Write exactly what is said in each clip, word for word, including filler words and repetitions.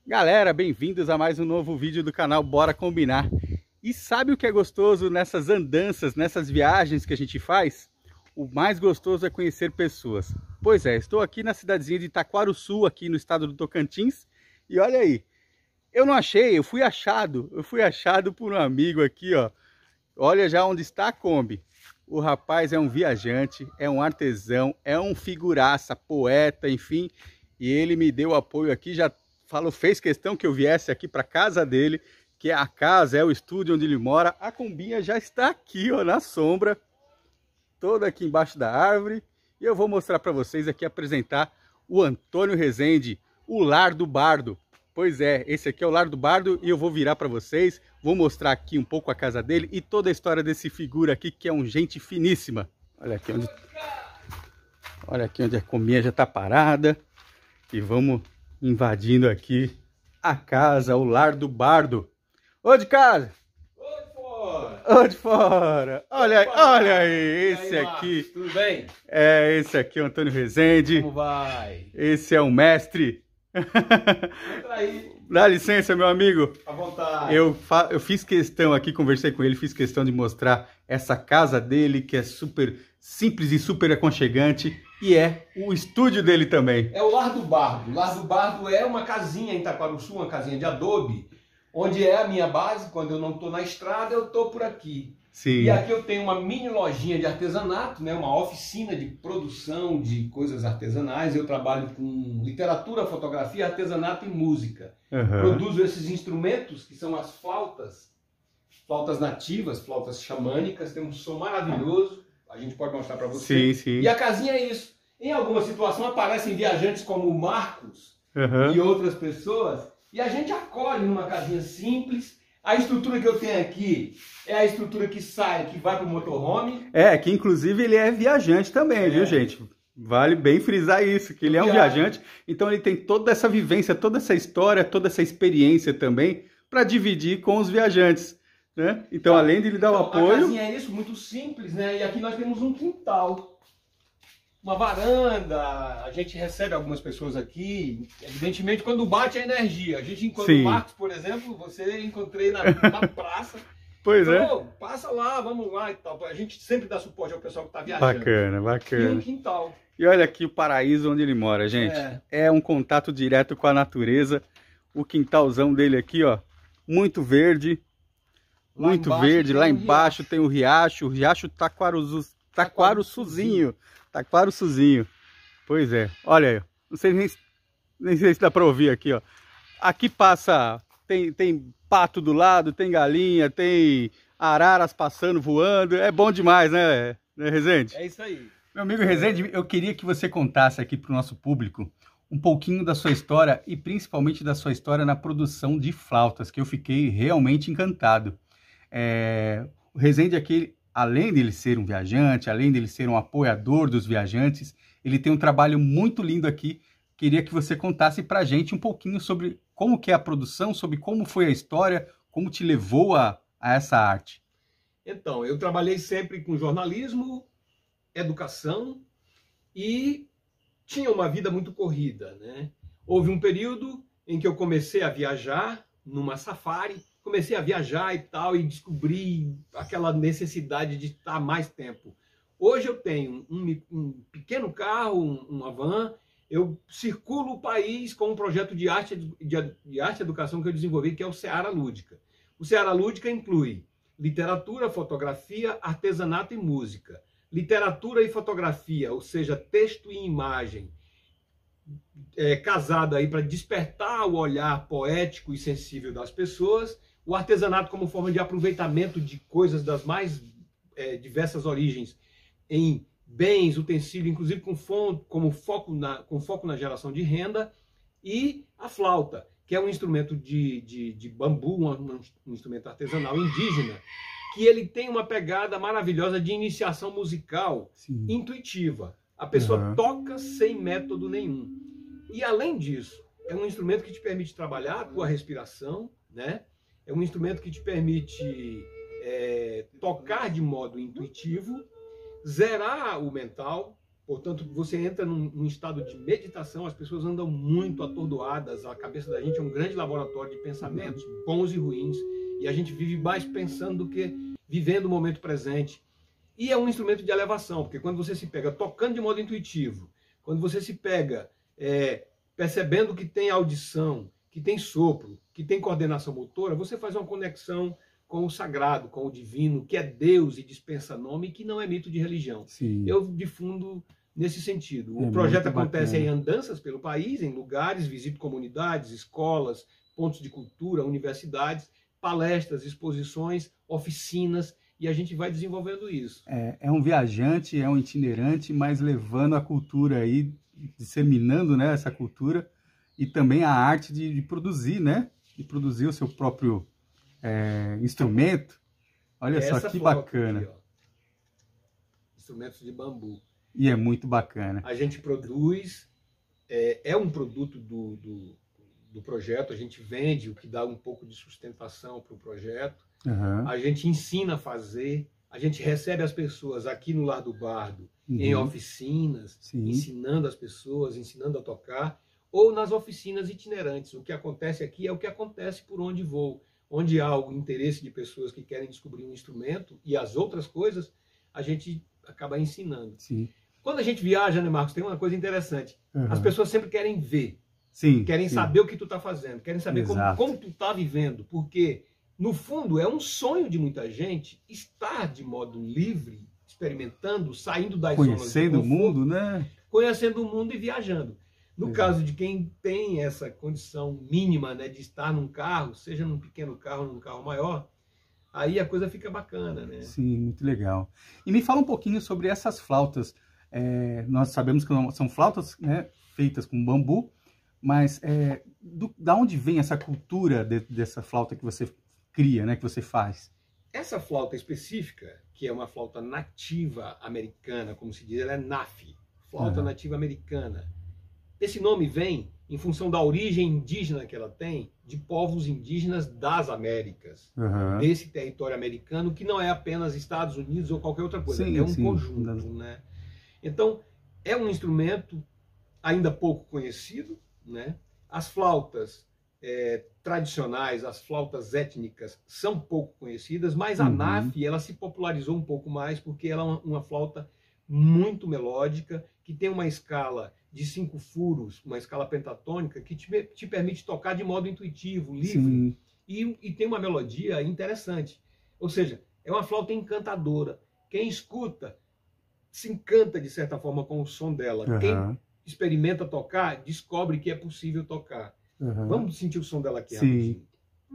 Galera, bem-vindos a mais um novo vídeo do canal Bora Combinar. E sabe o que é gostoso nessas andanças, nessas viagens que a gente faz? O mais gostoso é conhecer pessoas. Pois é, estou aqui na cidadezinha de Itaquaruçu, aqui no estado do Tocantins. E olha aí, eu não achei, eu fui achado, eu fui achado por um amigo aqui, ó. Olha já onde está a Kombi. O rapaz é um viajante, é um artesão, é um figuraça, poeta, enfim. E ele me deu apoio aqui, já falou, fez questão que eu viesse aqui para casa dele, que é a casa, é o estúdio onde ele mora. A Kombinha já está aqui, ó, na sombra, toda aqui embaixo da árvore. E eu vou mostrar para vocês aqui, apresentar o Antônio Rezende, o Lar do Bardo. Pois é, esse aqui é o Lar do Bardo e eu vou virar para vocês, vou mostrar aqui um pouco a casa dele e toda a história desse figura aqui, que é um gente finíssima. Olha aqui onde, olha aqui onde a Kombinha já está parada. E vamos invadindo aqui a casa, o Lar do Bardo. Ô de casa! Ô de fora! Ô de fora! Olha, aí, olha aí, esse aí, aqui. Tudo bem? É, esse aqui é o Antônio Rezende. Como vai? Esse é o mestre. Entra aí. Dá licença, meu amigo. À vontade. Eu, fa eu fiz questão aqui, conversei com ele, fiz questão de mostrar essa casa dele, que é super simples e super aconchegante. E é o estúdio dele também. É o Lar do Bardo. O Lar do Bardo é uma casinha em Itaquaruçu, uma casinha de adobe, onde é a minha base. Quando eu não estou na estrada, eu estou por aqui. Sim. E aqui eu tenho uma mini lojinha de artesanato, né? Uma oficina de produção de coisas artesanais. Eu trabalho com literatura, fotografia, artesanato e música. Uhum. Produzo esses instrumentos, que são as flautas, flautas nativas, flautas xamânicas, tem um som maravilhoso, a gente pode mostrar para você. Sim, sim. E a casinha é isso. Em alguma situação aparecem viajantes como o Marcos Uhum. e outras pessoas, e a gente acolhe numa casinha simples. A estrutura que eu tenho aqui é a estrutura que sai, que vai para o motorhome. É, que inclusive ele é viajante também, É. viu, gente? Vale bem frisar isso, que ele é um Viagem. viajante, então ele tem toda essa vivência, toda essa história, toda essa experiência também para dividir com os viajantes, né? Então, Tá. além de lhe dar o Então, apoio... a casinha é isso, muito simples, né? E aqui nós temos um quintal. Uma varanda, a gente recebe algumas pessoas aqui, evidentemente quando bate a energia. A gente encontra Sim. o Marcos, por exemplo, você encontrei na, na praça. Pois é. Falou, passa lá, vamos lá e tal. A gente sempre dá suporte ao pessoal que está viajando. Bacana, E um bacana. quintal. E olha aqui o paraíso onde ele mora, gente. É. É um contato direto com a natureza. O quintalzão dele aqui, ó, muito verde. Lá Muito embaixo verde. tem Lá um embaixo tem o riacho. O riacho Taquaruzu, Taquaruçuzinho. Taquaruçuzinho. Pois é. Olha aí. Não sei nem, nem sei se dá para ouvir aqui, ó. Aqui passa... Tem, tem pato do lado, tem galinha, tem araras passando, voando. É bom demais, né, né Rezende? É isso aí. Meu amigo Rezende, eu queria que você contasse aqui para o nosso público um pouquinho da sua história e principalmente da sua história na produção de flautas, que eu fiquei realmente encantado. É, o Rezende aqui, além de ele ser um viajante, além de ele ser um apoiador dos viajantes, ele tem um trabalho muito lindo aqui. Queria que você contasse para a gente um pouquinho sobre como que é a produção, sobre como foi a história, como te levou a, a essa arte. Então, eu trabalhei sempre com jornalismo, educação e tinha uma vida muito corrida, né? Houve um período em que eu comecei a viajar numa safari, comecei a viajar e tal, e descobri aquela necessidade de estar mais tempo. Hoje eu tenho um, um pequeno carro, um, uma van, eu circulo o país com um projeto de arte, de, de arte e educação que eu desenvolvi, que é o Seara Lúdica. O Seara Lúdica inclui literatura, fotografia, artesanato e música. Literatura e fotografia, ou seja, texto e imagem, é, casado aí para despertar o olhar poético e sensível das pessoas. O artesanato como forma de aproveitamento de coisas das mais é, diversas origens em bens, utensílios, inclusive com, fo como foco na, com foco na geração de renda. E a flauta, que é um instrumento de, de, de bambu, um, um instrumento artesanal indígena, que ele tem uma pegada maravilhosa de iniciação musical. Sim. Intuitiva. A pessoa uhum. toca sem método nenhum. E além disso, é um instrumento que te permite trabalhar a tua respiração, né? É um instrumento que te permite é, tocar de modo intuitivo, zerar o mental, Portanto, você entra num, num estado de meditação, as pessoas andam muito atordoadas, a cabeça da gente é um grande laboratório de pensamentos, bons e ruins, e a gente vive mais pensando do que vivendo o momento presente. E é um instrumento de elevação, porque quando você se pega tocando de modo intuitivo, quando você se pega é, percebendo que tem audição, que tem sopro, que tem coordenação motora, você faz uma conexão com o sagrado, com o divino, que é Deus e dispensa nome, e que não é mito de religião. Sim. Eu difundo nesse sentido. O é projeto acontece bacana. em andanças pelo país, em lugares, visito comunidades, escolas, pontos de cultura, universidades, palestras, exposições, oficinas, e a gente vai desenvolvendo isso. É, é um viajante, é um itinerante, mas levando a cultura aí, disseminando, né, essa cultura, e também a arte de, de produzir, né? De produzir o seu próprio é, instrumento. Olha Essa só que flauta bacana. aqui, ó. Instrumentos de bambu. E é muito bacana. A gente produz, é, é um produto do, do, do projeto, a gente vende, o que dá um pouco de sustentação para o projeto. Uhum. A gente ensina a fazer, a gente recebe as pessoas aqui no Lar do Bardo, Uhum. em oficinas, Sim. ensinando as pessoas, ensinando a tocar, ou nas oficinas itinerantes. O que acontece aqui é o que acontece por onde vou. Onde há o interesse de pessoas que querem descobrir um instrumento e as outras coisas, a gente acaba ensinando. Sim. Quando a gente viaja, né, Marcos, tem uma coisa interessante. Uhum. As pessoas sempre querem ver, Sim, querem sim. saber o que tu está fazendo, querem saber como, Exato. como tu está vivendo, porque, no fundo, é um sonho de muita gente estar de modo livre, experimentando, saindo das zonas de Conhecendo o conforto, mundo, né? conhecendo o mundo e viajando. No Exato. caso de quem tem essa condição mínima, né, de estar num carro, seja num pequeno carro ou num carro maior, aí a coisa fica bacana, né? Sim, muito legal. E me fala um pouquinho sobre essas flautas. É, nós sabemos que são flautas, né, feitas com bambu, mas é, do, da onde vem essa cultura de, dessa flauta que você cria, né, que você faz? Essa flauta específica, que é uma flauta nativa americana, como se diz, ela é N A F, flauta Uhum. nativa americana. Esse nome vem em função da origem indígena que ela tem, de povos indígenas das Américas, Uhum. desse território americano, que não é apenas Estados Unidos ou qualquer outra coisa, Sim, é um sim. conjunto, né? Então, é um instrumento ainda pouco conhecido, né? As flautas é, tradicionais, as flautas étnicas, são pouco conhecidas, mas a Uhum. N A F, ela se popularizou um pouco mais, porque ela é uma, uma flauta muito melódica, que tem uma escala de cinco furos, uma escala pentatônica, que te, te permite tocar de modo intuitivo, livre, Sim. e, e tem uma melodia interessante. Ou seja, é uma flauta encantadora. Quem escuta se encanta, de certa forma, com o som dela. Uhum. Quem experimenta tocar, descobre que é possível tocar. Uhum. Vamos sentir o som dela aqui Sim. rapidinho.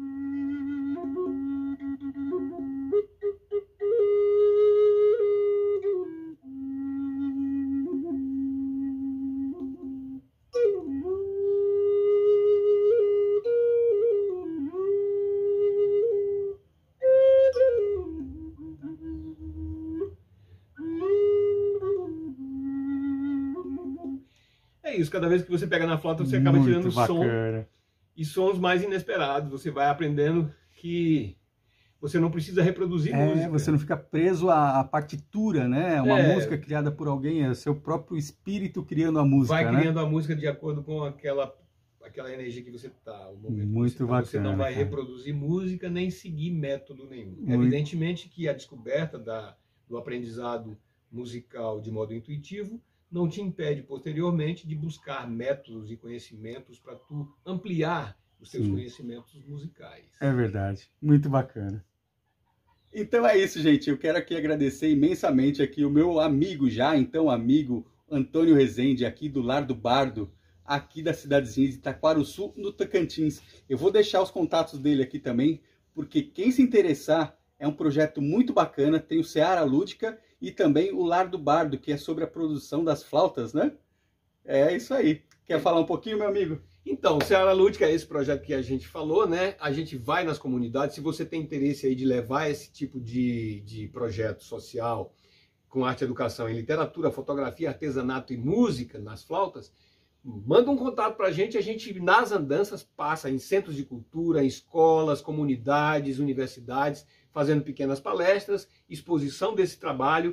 É isso, cada vez que você pega na flauta, você acaba Muito tirando som bacana. e sons mais inesperados. Você vai aprendendo que você não precisa reproduzir É, música. você não fica preso à, à partitura, né? Uma É. música criada por alguém, é o seu próprio espírito criando a música, Vai né? criando a música de acordo com aquela, aquela energia que você está, o momento Muito que você tá. Você bacana, não vai cara. reproduzir música nem seguir método nenhum. Muito. Evidentemente que a descoberta da, do aprendizado musical de modo intuitivo não te impede posteriormente de buscar métodos e conhecimentos para tu ampliar os teus Sim. conhecimentos musicais. É verdade, muito bacana. Então é isso, gente. Eu quero aqui agradecer imensamente aqui o meu amigo já, então amigo Antônio Rezende, aqui do Lar do Bardo, aqui da cidadezinha de Itaquaruçu, no Tocantins. Eu vou deixar os contatos dele aqui também, porque quem se interessar, é um projeto muito bacana. Tem o Seara Lúdica e também o Lar do Bardo, que é sobre a produção das flautas, né? É isso aí. Quer falar um pouquinho, meu amigo? Então, o Seara Lúdica é esse projeto que a gente falou, né? A gente vai nas comunidades. Se você tem interesse aí de levar esse tipo de, de projeto social com arte, educação em literatura, fotografia, artesanato e música nas flautas, manda um contato para a gente. A gente, nas andanças, passa em centros de cultura, em escolas, comunidades, universidades, fazendo pequenas palestras, exposição desse trabalho,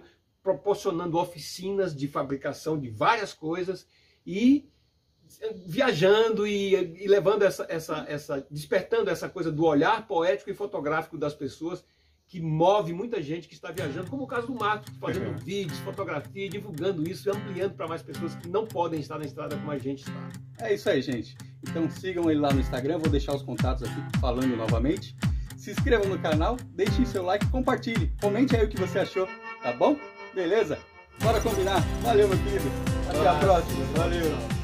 proporcionando oficinas de fabricação de várias coisas e viajando e, e levando essa, essa, essa, despertando essa coisa do olhar poético e fotográfico das pessoas, que move muita gente que está viajando, como o caso do Marcos, fazendo uhum. vídeos, fotografia, divulgando isso e ampliando para mais pessoas que não podem estar na estrada como a gente está. É isso aí, gente. Então sigam ele lá no Instagram, vou deixar os contatos aqui falando novamente. Se inscrevam no canal, deixem seu like, compartilhe, comente aí o que você achou, tá bom? Beleza? Bora combinar. Valeu, meu querido. Até a próxima. Valeu.